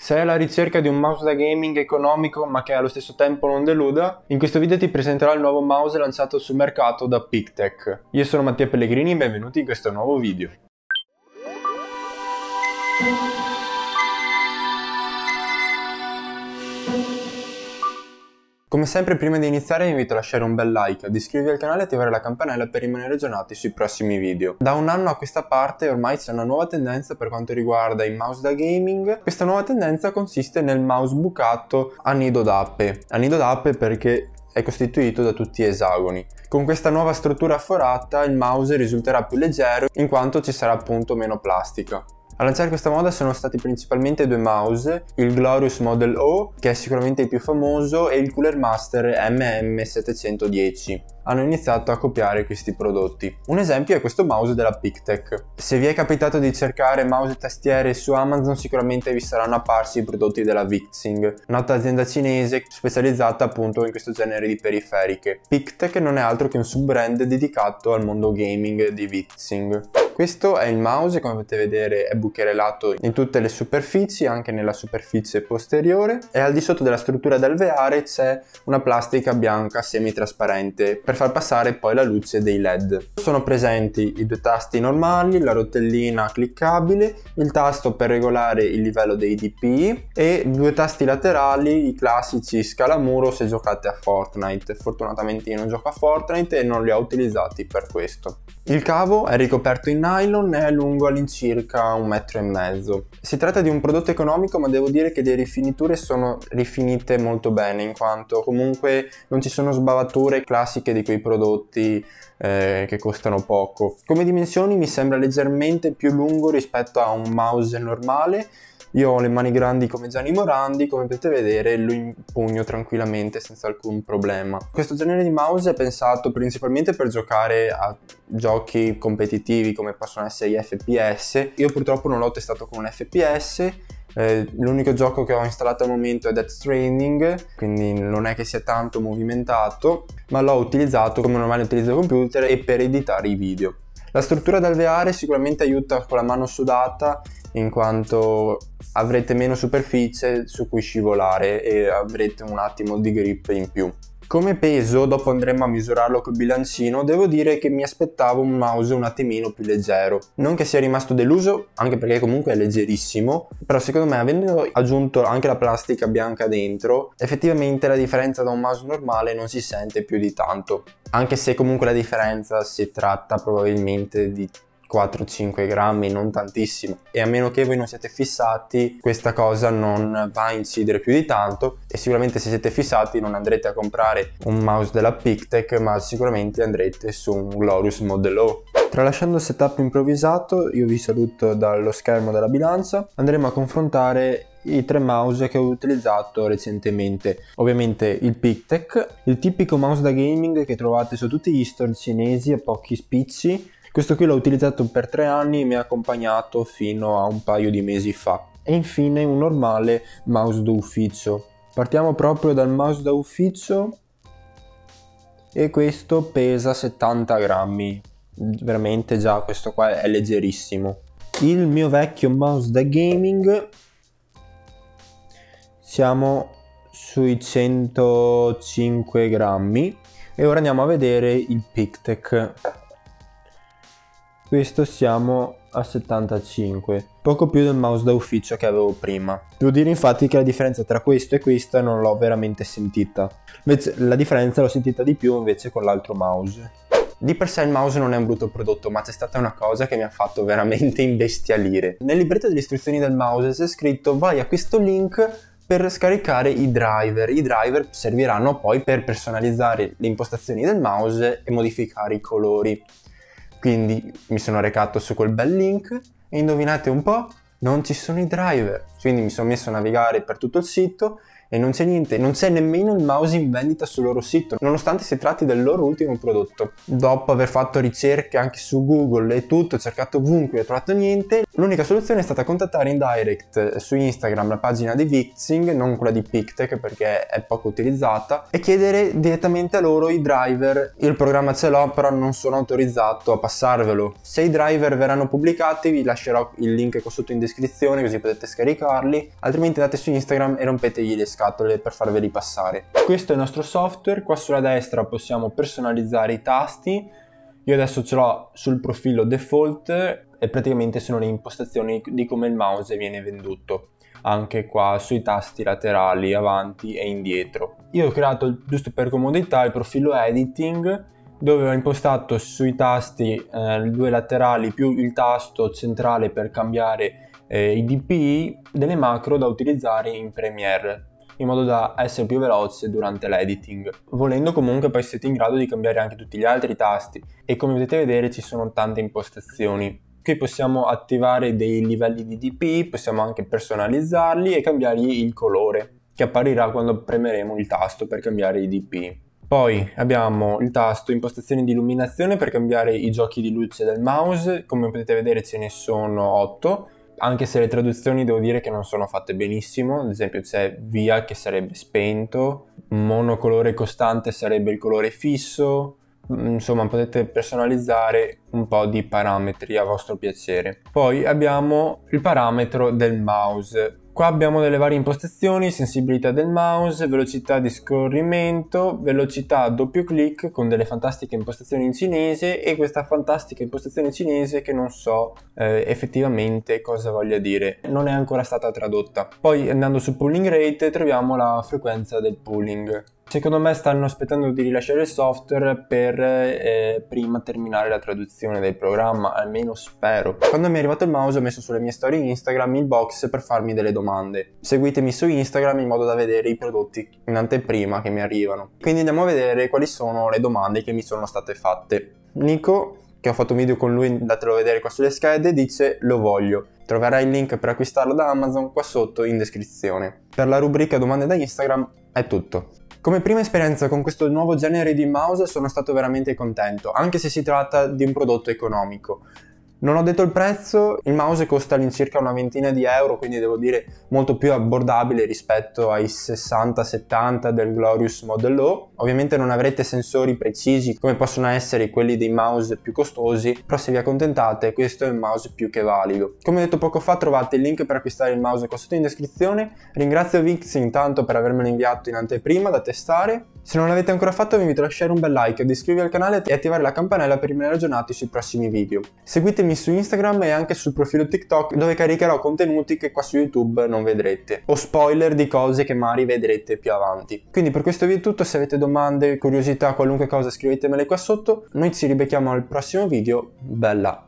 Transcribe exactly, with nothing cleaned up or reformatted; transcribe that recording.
Sei alla ricerca di un mouse da gaming economico ma che allo stesso tempo non deluda? In questo video ti presenterò il nuovo mouse lanciato sul mercato da Pictech. Io sono Mattia Pellegrini e benvenuti in questo nuovo video. Come sempre, prima di iniziare vi invito a lasciare un bel like, ad iscrivervi al canale e attivare la campanella per rimanere aggiornati sui prossimi video. Da un anno a questa parte ormai c'è una nuova tendenza per quanto riguarda i mouse da gaming. Questa nuova tendenza consiste nel mouse bucato a nido d'ape. A nido d'ape perché è costituito da tutti esagoni. Con questa nuova struttura forata il mouse risulterà più leggero in quanto ci sarà appunto meno plastica. A lanciare questa moda sono stati principalmente due mouse, il Glorious Model O, che è sicuramente il più famoso, e il Cooler Master M M settecentodieci. Hanno iniziato a copiare questi prodotti. Un esempio è questo mouse della Pictech. Se vi è capitato di cercare mouse e tastiere su Amazon, sicuramente vi saranno apparsi i prodotti della Vixing, nota azienda cinese specializzata appunto in questo genere di periferiche. Pictech non è altro che un sub-brand dedicato al mondo gaming di Vixing. Questo è il mouse, come potete vedere è bucherelato in tutte le superfici, anche nella superficie posteriore, e al di sotto della struttura da alveare c'è una plastica bianca semitrasparente per far passare poi la luce dei led. Sono presenti i due tasti normali, la rotellina cliccabile, il tasto per regolare il livello dei D P I e due tasti laterali, i classici scalamuro se giocate a Fortnite. Fortunatamente io non gioco a Fortnite e non li ho utilizzati per questo. Il cavo è ricoperto in nylon e è lungo all'incirca un metro e mezzo. Si tratta di un prodotto economico, ma devo dire che le rifiniture sono rifinite molto bene, in quanto comunque non ci sono sbavature classiche di quei prodotti eh, che costano poco. Come dimensioni mi sembra leggermente più lungo rispetto a un mouse normale. Io ho le mani grandi come Gianni Morandi, come potete vedere lo impugno tranquillamente senza alcun problema. Questo genere di mouse è pensato principalmente per giocare a giochi competitivi come possono essere gli F P S. Io purtroppo non l'ho testato con un F P S, eh, l'unico gioco che ho installato al momento è Death Stranding, quindi non è che sia tanto movimentato, ma l'ho utilizzato come normale utilizzo del computer e per editare i video. La struttura da alveare sicuramente aiuta con la mano sudata, in quanto avrete meno superficie su cui scivolare e avrete un attimo di grip in più. Come peso, dopo andremo a misurarlo col bilancino, devo dire che mi aspettavo un mouse un attimino più leggero. Non che sia rimasto deluso, anche perché comunque è leggerissimo, però secondo me, avendo aggiunto anche la plastica bianca dentro, effettivamente la differenza da un mouse normale non si sente più di tanto. Anche se comunque la differenza si tratta probabilmente di quattro cinque grammi, non tantissimo, e a meno che voi non siate fissati questa cosa non va a incidere più di tanto, e sicuramente se siete fissati non andrete a comprare un mouse della Pictech, ma sicuramente andrete su un Glorious Model O. Tralasciando il setup improvvisato, io vi saluto dallo schermo della bilancia. Andremo a confrontare i tre mouse che ho utilizzato recentemente. Ovviamente il Pictech, il tipico mouse da gaming che trovate su tutti gli store cinesi a pochi spicci. Questo qui l'ho utilizzato per tre anni e mi ha accompagnato fino a un paio di mesi fa. E infine un normale mouse da ufficio. Partiamo proprio dal mouse da ufficio e questo pesa settanta grammi. Veramente già questo qua è leggerissimo. Il mio vecchio mouse da gaming, siamo sui centocinque grammi, e ora andiamo a vedere il Pictech. Questo siamo a settantacinque, poco più del mouse da ufficio che avevo prima. Devo dire infatti che la differenza tra questo e questo non l'ho veramente sentita. Invece la differenza l'ho sentita di più invece con l'altro mouse. Di per sé il mouse non è un brutto prodotto, ma c'è stata una cosa che mi ha fatto veramente imbestialire. Nel libretto delle istruzioni del mouse c'è scritto: vai a questo link per scaricare i driver. I driver serviranno poi per personalizzare le impostazioni del mouse e modificare i colori. Quindi mi sono recato su quel bel link e indovinate un po', non ci sono i driver. Quindi mi sono messo a navigare per tutto il sito e non c'è niente, non c'è nemmeno il mouse in vendita sul loro sito, nonostante si tratti del loro ultimo prodotto. Dopo aver fatto ricerche anche su Google e tutto, ho cercato ovunque e ho trovato niente, l'unica soluzione è stata contattare in direct su Instagram la pagina di Vixing, non quella di Pictech perché è poco utilizzata, e chiedere direttamente a loro i driver. Io il programma ce l'ho, però non sono autorizzato a passarvelo. Se i driver verranno pubblicati vi lascerò il link qua sotto in descrizione, così potete scaricarli. usarli, altrimenti andate su Instagram e rompetegli le scatole per farveli passare. Questo è il nostro software. Qua sulla destra possiamo personalizzare i tasti. Io adesso ce l'ho sul profilo default e praticamente sono le impostazioni di come il mouse viene venduto, anche qua sui tasti laterali, avanti e indietro. Io ho creato, giusto per comodità, il profilo editing, dove ho impostato sui tasti eh, i due laterali più il tasto centrale per cambiare eh, i D P I, delle macro da utilizzare in Premiere, in modo da essere più veloce durante l'editing. Volendo comunque poi siete in grado di cambiare anche tutti gli altri tasti e come potete vedere ci sono tante impostazioni. Qui possiamo attivare dei livelli di D P I, possiamo anche personalizzarli e cambiargli il colore che apparirà quando premeremo il tasto per cambiare i D P I. Poi abbiamo il tasto impostazioni di illuminazione per cambiare i giochi di luce del mouse. Come potete vedere ce ne sono otto, anche se le traduzioni devo dire che non sono fatte benissimo. Ad esempio c'è via che sarebbe spento, monocolore costante sarebbe il colore fisso. Insomma, potete personalizzare un po' di parametri a vostro piacere. Poi abbiamo il parametro del mouse. Qua abbiamo delle varie impostazioni: sensibilità del mouse, velocità di scorrimento, velocità a doppio clic con delle fantastiche impostazioni in cinese e questa fantastica impostazione cinese che non so eh, effettivamente cosa voglia dire, non è ancora stata tradotta. Poi andando su pulling rate troviamo la frequenza del pulling. Secondo me stanno aspettando di rilasciare il software per eh, prima terminare la traduzione del programma, almeno spero. Quando mi è arrivato il mouse ho messo sulle mie storie Instagram il box per farmi delle domande. Seguitemi su Instagram in modo da vedere i prodotti in anteprima che mi arrivano. Quindi andiamo a vedere quali sono le domande che mi sono state fatte. Nico, che ho fatto un video con lui, andatelo a vedere qua sulle schede, dice lo voglio. Troverai il link per acquistarlo da Amazon qua sotto in descrizione. Per la rubrica domande da Instagram è tutto. Come prima esperienza con questo nuovo genere di mouse sono stato veramente contento, anche se si tratta di un prodotto economico. Non ho detto il prezzo, il mouse costa all'incirca una ventina di euro, quindi devo dire molto più abbordabile rispetto ai sessanta settanta del Glorious Model O. Ovviamente non avrete sensori precisi come possono essere quelli dei mouse più costosi, però se vi accontentate questo è un mouse più che valido. Come ho detto poco fa, trovate il link per acquistare il mouse qua sotto in descrizione. Ringrazio Vix intanto per avermelo inviato in anteprima da testare. Se non l'avete ancora fatto vi invito a lasciare un bel like, ad iscrivervi al canale e attivare la campanella per rimanere aggiornati sui prossimi video. Seguitemi su Instagram e anche sul profilo TikTok, dove caricherò contenuti che qua su YouTube non vedrete, o spoiler di cose che magari vedrete più avanti. Quindi per questo video è tutto. Se avete domande, curiosità, qualunque cosa, scrivetemele qua sotto. Noi ci ribecchiamo al prossimo video. Bella!